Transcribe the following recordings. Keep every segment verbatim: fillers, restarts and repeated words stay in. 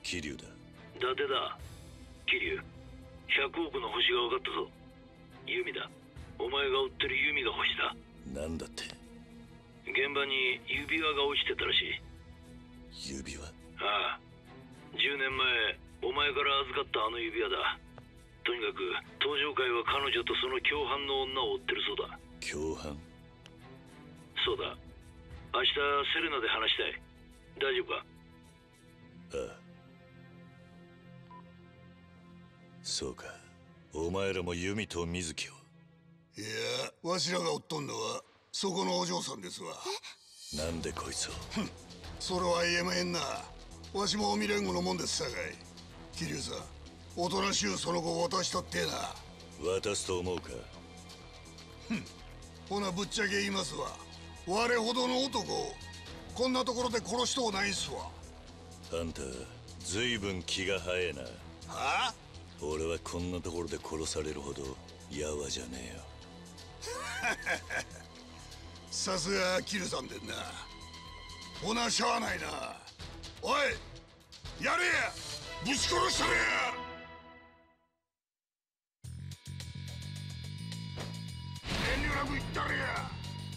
桐生だ。 伊達だ。桐生、ひゃくおくの星が分かったぞ。ユミだ。お前が追ってるユミが星だ。 なんだって。 現場に指輪が落ちてたらしい。 指輪？ ああ、じゅうねんまえお前から預かったあの指輪だ。とにかく登場会は彼女とその共犯の女を追ってるそうだ。 共犯？ そうだ。明日セレナで話したい。大丈夫か？ ああ。そうか。お前らもユミと水木を。 いや、わしらが追っとんのはそこのお嬢さんですわ。 なんでこいつを？ それは言えまへんな。わしも未練後のもんですさかい。桐生さん、おとなしゅうその子を渡したってな。 渡すと思うか？ ふん。ほなぶっちゃけ言いますわ。我ほどの男をこんなところで殺しとうないんすわ。 あんたずいぶん気が早えな。 はあ？ 俺はこんなところで殺されるほどやわじゃねえよ。 さすがキルさんでんな。ほなしゃあないな。おい、やれや、ぶち殺したれや。遠慮なく言ったれや。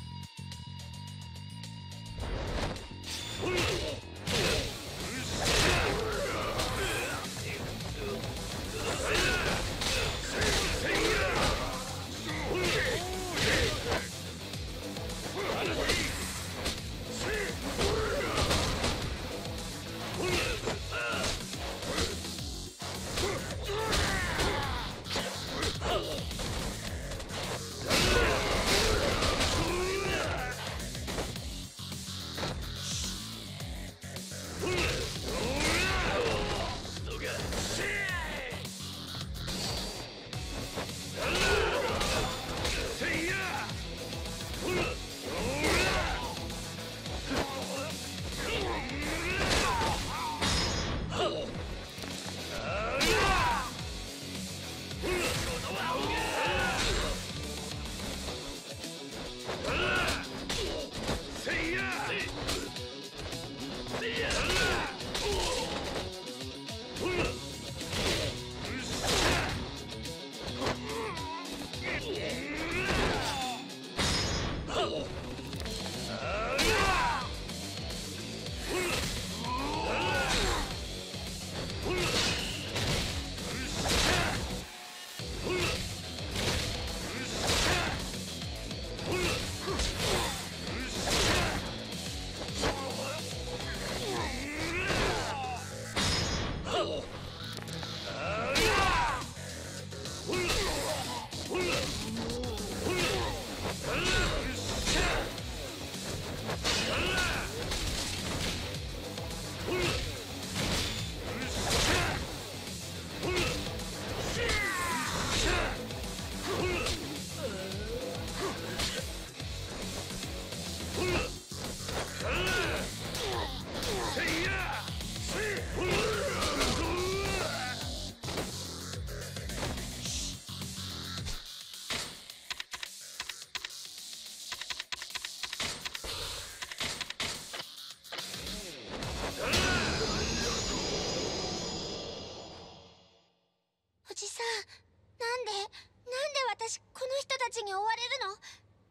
に追われるの？ね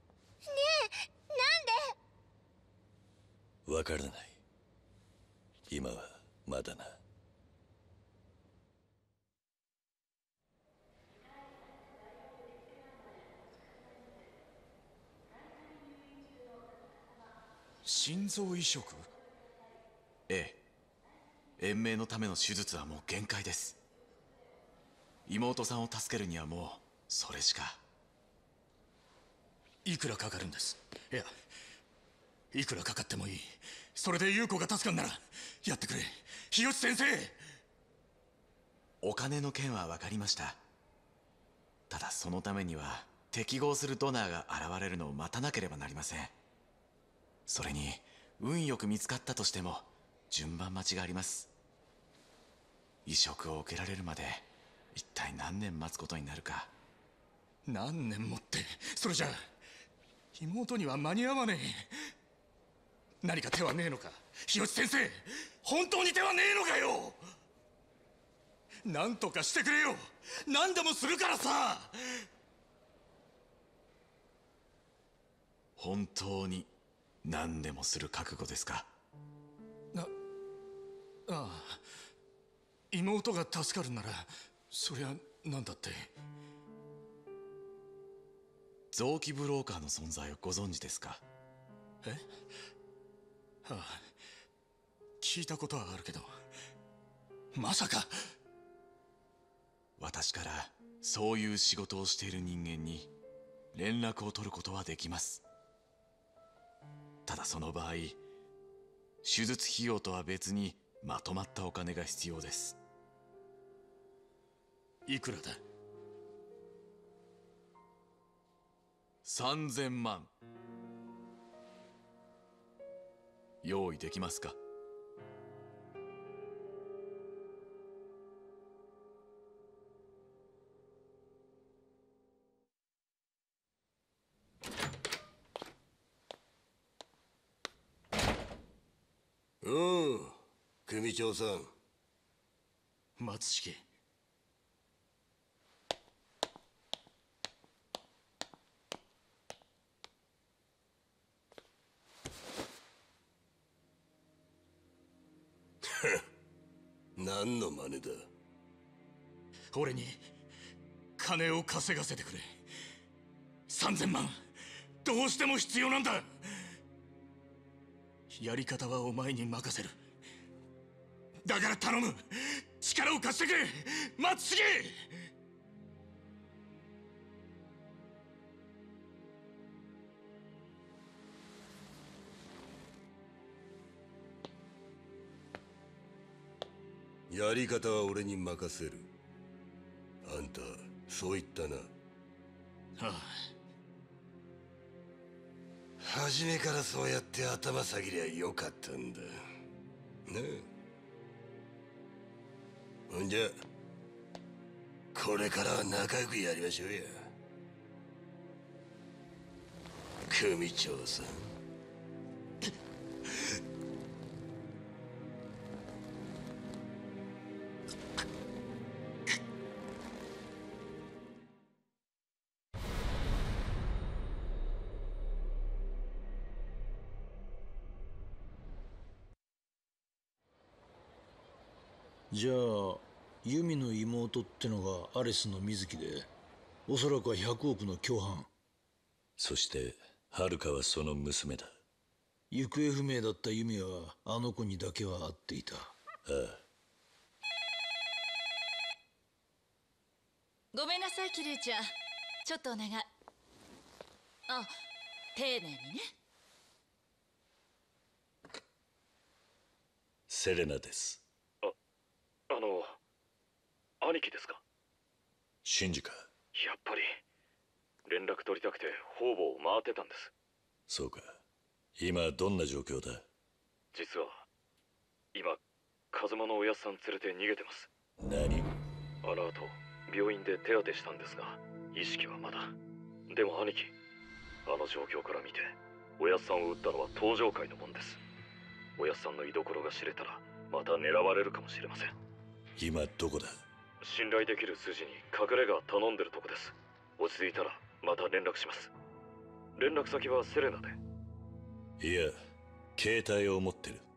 え、なんで？ わからない。今はまだな。 心臓移植？ええ、延命のための手術はもう限界です。妹さんを助けるにはもうそれしか。 いくらかかるんです？いや、いくらかかってもいい。それで優子が助かるならやってくれ、日吉先生。 お金の件は分かりました。ただそのためには適合するドナーが現れるのを待たなければなりません。それに運よく見つかったとしても順番待ちがあります。移植を受けられるまで一体何年待つことになるか。 何年もって、それじゃ妹には間に合わねえ。何か手はねえのか、日吉先生。本当に手はねえのかよ。 なんとかしてくれよ。何でもするからさ。 本当に何でもする覚悟ですか？ あああ、妹が助かるならそりゃ何だって。 臓器ブローカーの存在をご存知ですか？ え？ああ、聞いたことはあるけど、まさか。 私からそういう仕事をしている人間に連絡を取ることはできます。ただその場合、手術費用とは別にまとまったお金が必要です。 いくらだ？ さんぜんまん。用意できますか？ うん、組長さん。 松式。 何の真似だ？ 俺に金を稼がせてくれ。さんぜんまんどうしても必要なんだ。やり方はお前に任せる。だから頼む、力を貸してくれ松重。 やり方は俺に任せる。あんたそう言ったな。 ああ、 初めからそうやって頭下げりゃよかったんだねえ。ほんじゃこれからは仲良くやりましょうや、組長さん。 じゃあユミの妹ってのがアレスの水木で、おそらくはひゃくおくの共犯。 そしてハルカはその娘だ。 行方不明だったユミはあの子にだけは会っていた。 ああ。 ごめんなさいキリュウちゃん、ちょっとお願い。あ、丁寧にね。 セレナです。 あ、あの兄貴ですか？ シンジか。 やっぱり連絡取りたくて方々を回ってたんです。 そうか。今どんな状況だ？ 実は今カズマのおやっさん連れて逃げてます。 何？ あの後病院で手当てしたんですが意識はまだ。でも兄貴、あの状況から見ておやっさんを撃ったのは東上界のもんです。おやっさんの居所が知れたらまた狙われるかもしれません。 今どこだ？ 信頼できる筋に隠れ家頼んでるとこです。落ち着いたらまた連絡します。連絡先はセレナで。 いや、携帯を持ってる。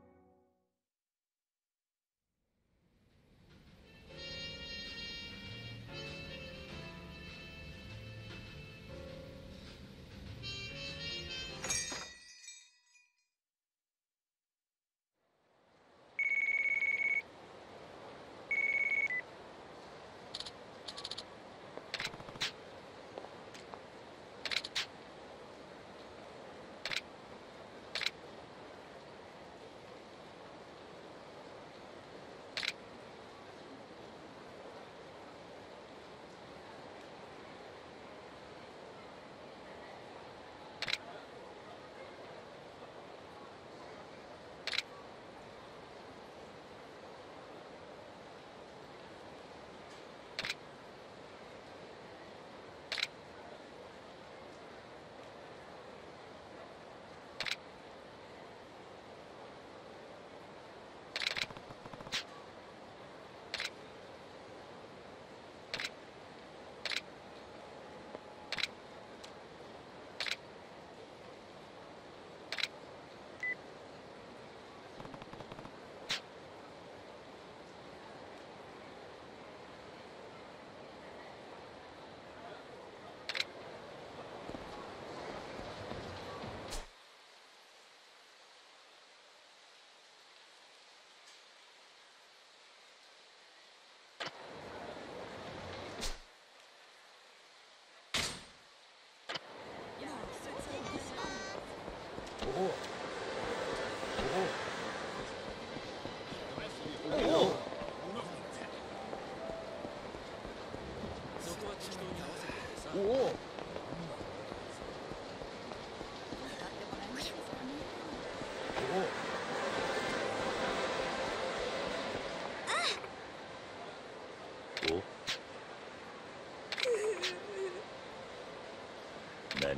お何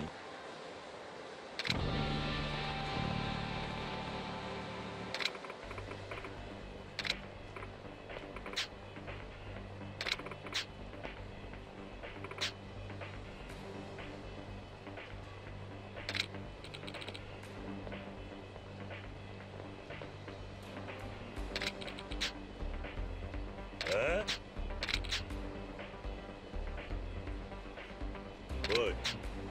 えおい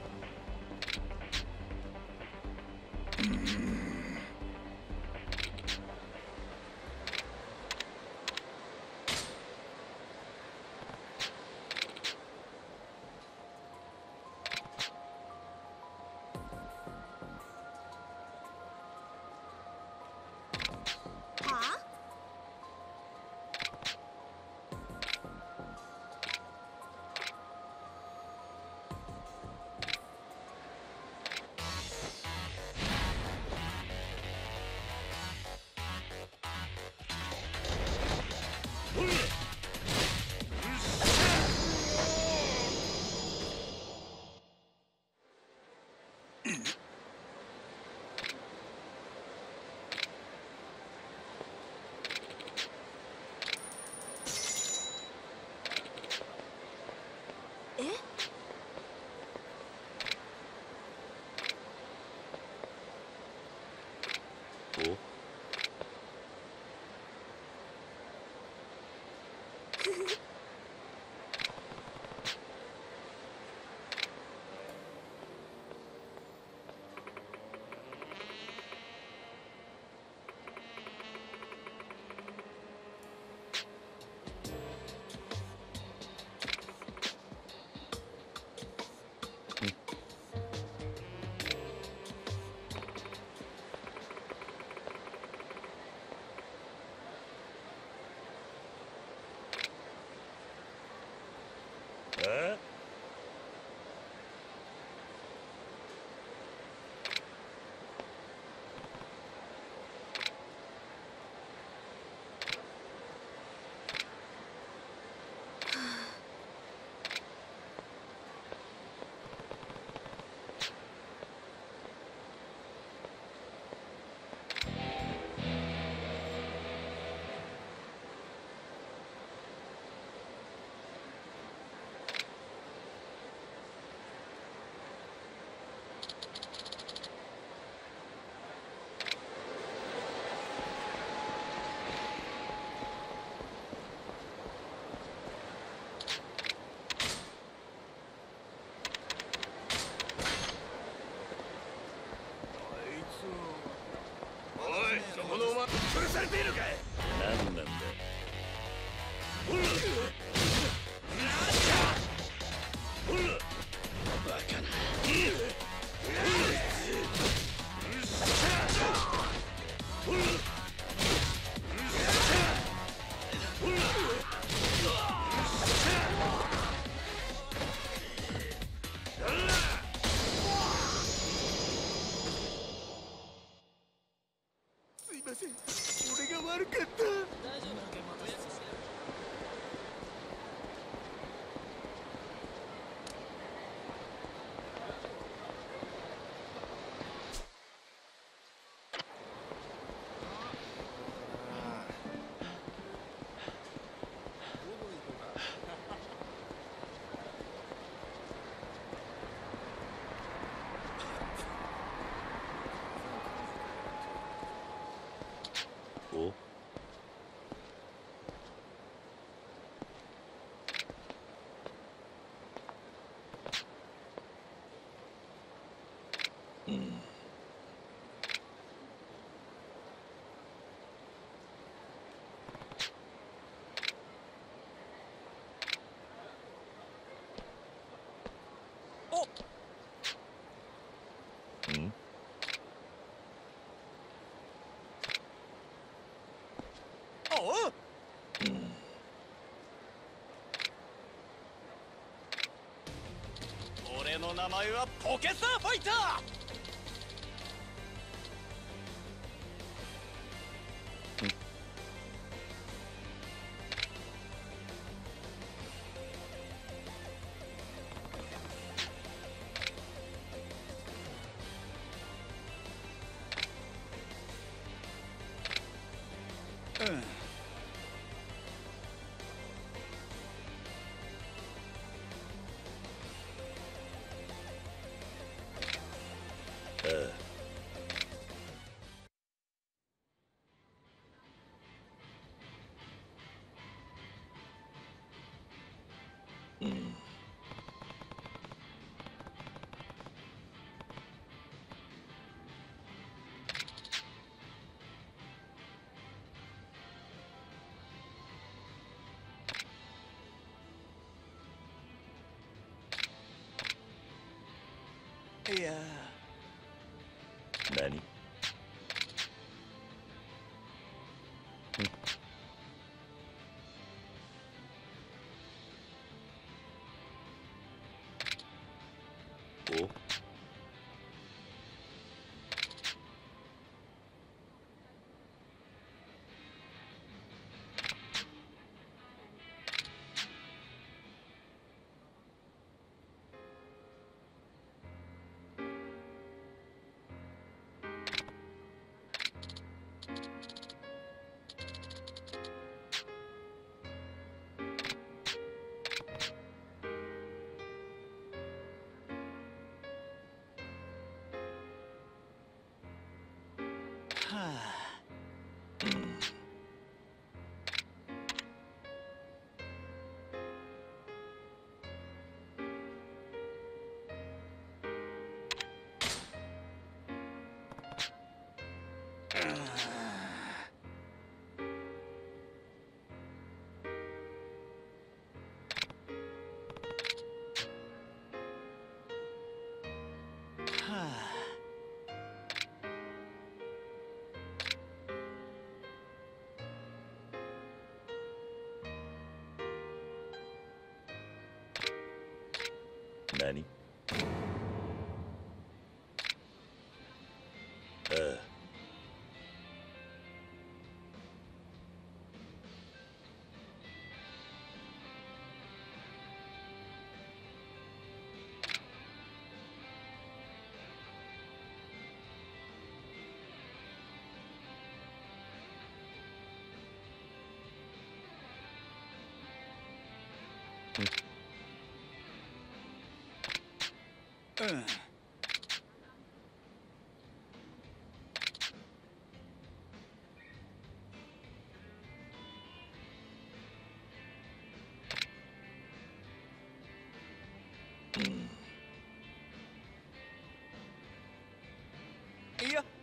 おえこの馬潰されているかい。 何なんだ。 ほらほらバカな。ほら俺が悪かった。大丈夫。 おうんおうんおう俺の名前はポケサーファイター。 いや何？お？何？ああ。 うん。いや。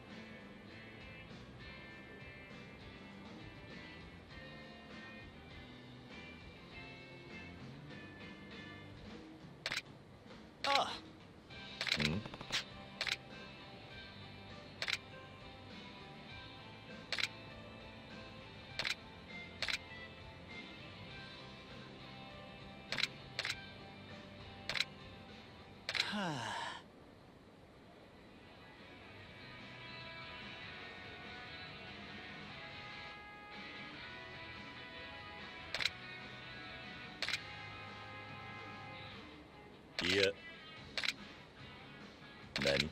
ああ。 うんはあ。 いや。何？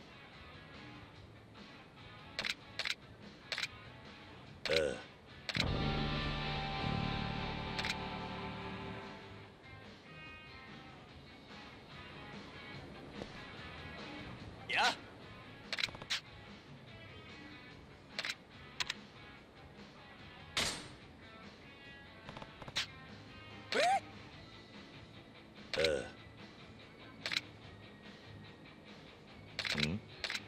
ああ。 や。え？ ああ。うん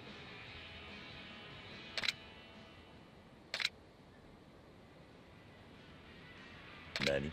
何？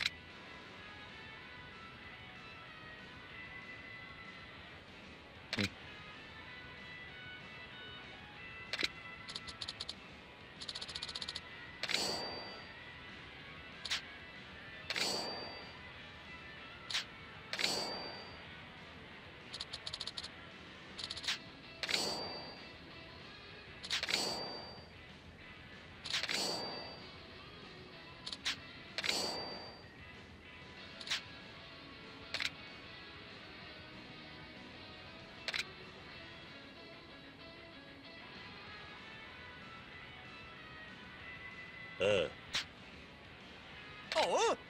ああ。 おう。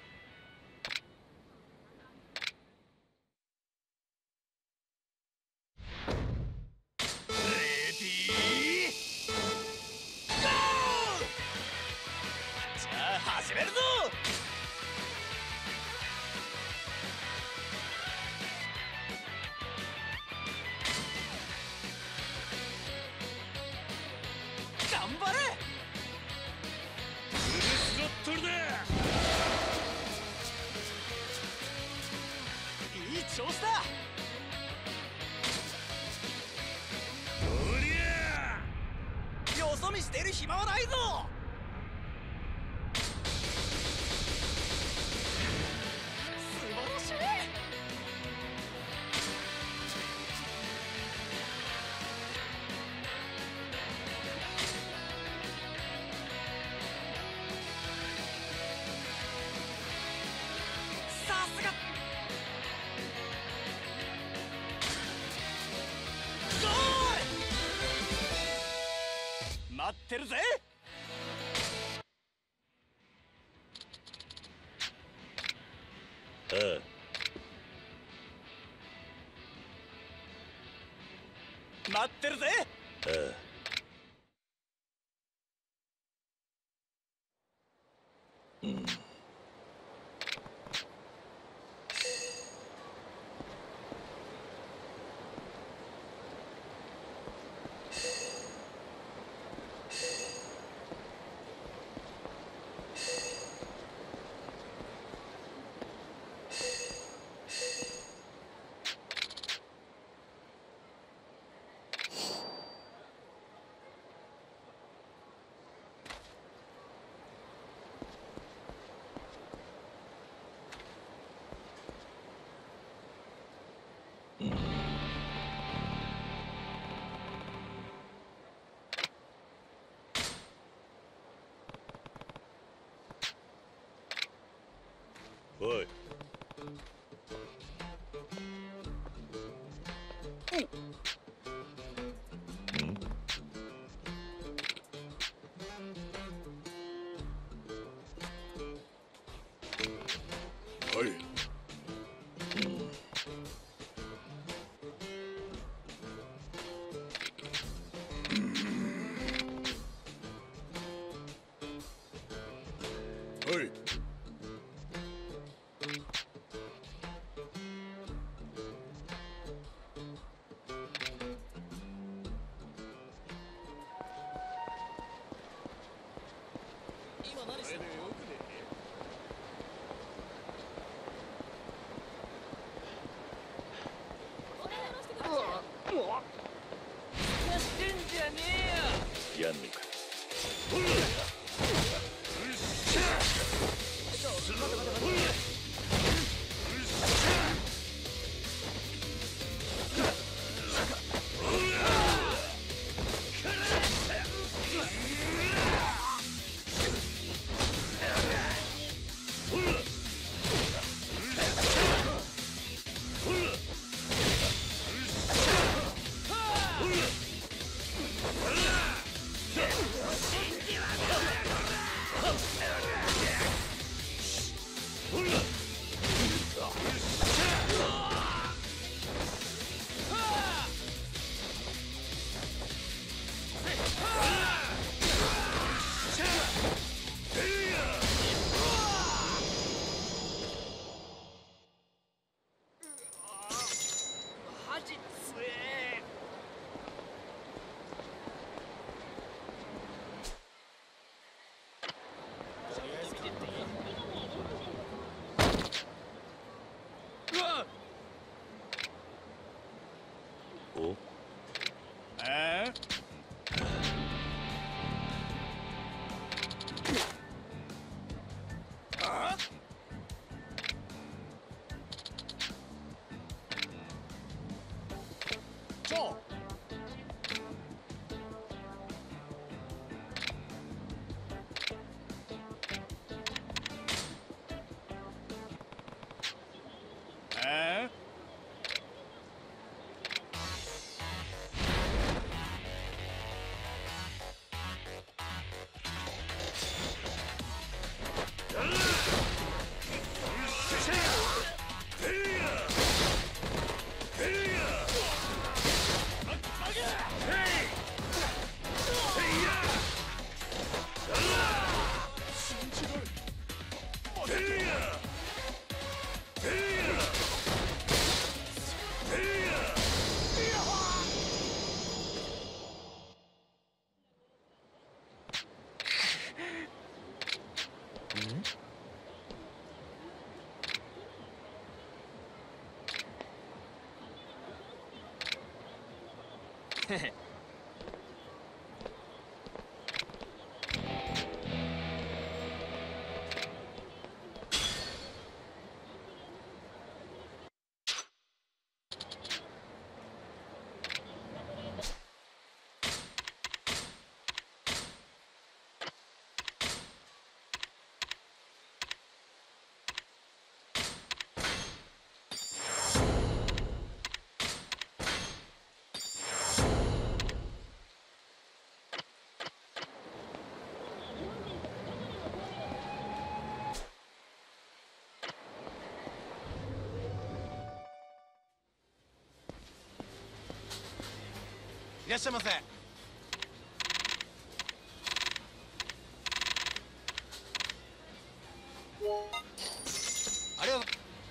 始めるぞ。頑張れ。フルスロットルだ。いい調子だ。 にしている暇はないぞ。素晴らしい。さすが。ゴール。待ってるぜ。 ああ、 待ってるぜ。 ああ。おい。 はい。はい。 今何してるの？やってんじゃねえよ。 やんのか。 マジ強え。 お。 えあちょえいらっしゃいませ。ありがとう。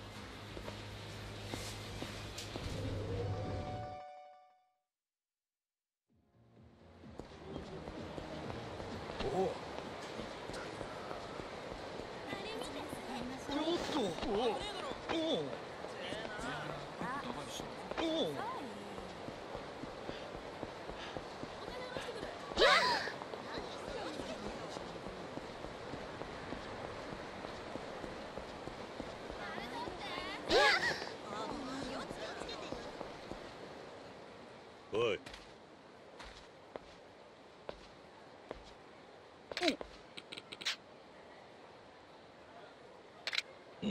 おい。うん。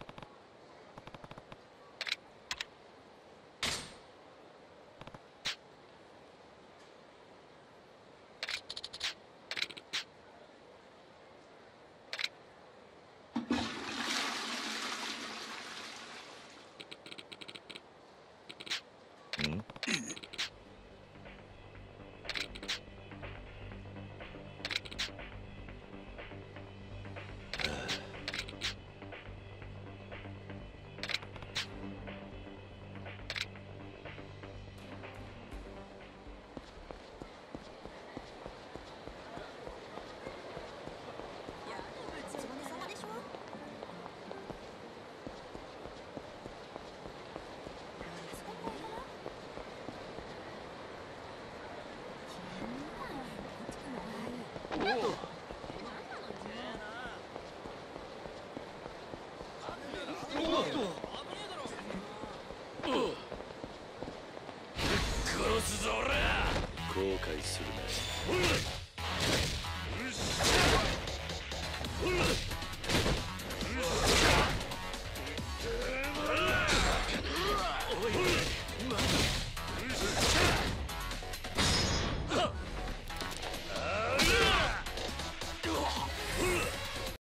うん殺すぞ俺は。 後悔するな。 うっ